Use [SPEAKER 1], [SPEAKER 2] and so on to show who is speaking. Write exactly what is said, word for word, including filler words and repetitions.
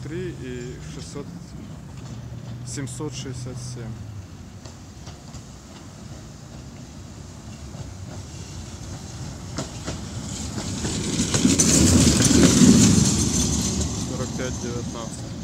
[SPEAKER 1] три и шестьсот, семьсот шестьдесят семь. сорок пять девятнадцать.